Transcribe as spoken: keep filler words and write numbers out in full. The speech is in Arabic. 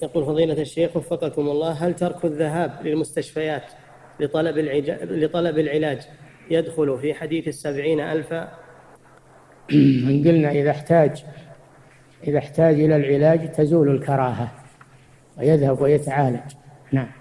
يقول فضيلة الشيخ وفقكم الله، هل ترك الذهاب للمستشفيات لطلب, العج... لطلب العلاج يدخل في حديث السبعين ألفا؟ من قلنا إذا احتاج إذا احتاج إلى العلاج تزول الكراهة ويذهب ويتعالج. نعم.